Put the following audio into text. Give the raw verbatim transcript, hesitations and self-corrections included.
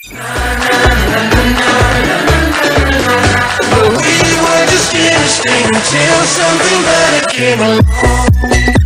But we were just drifting until something better came along.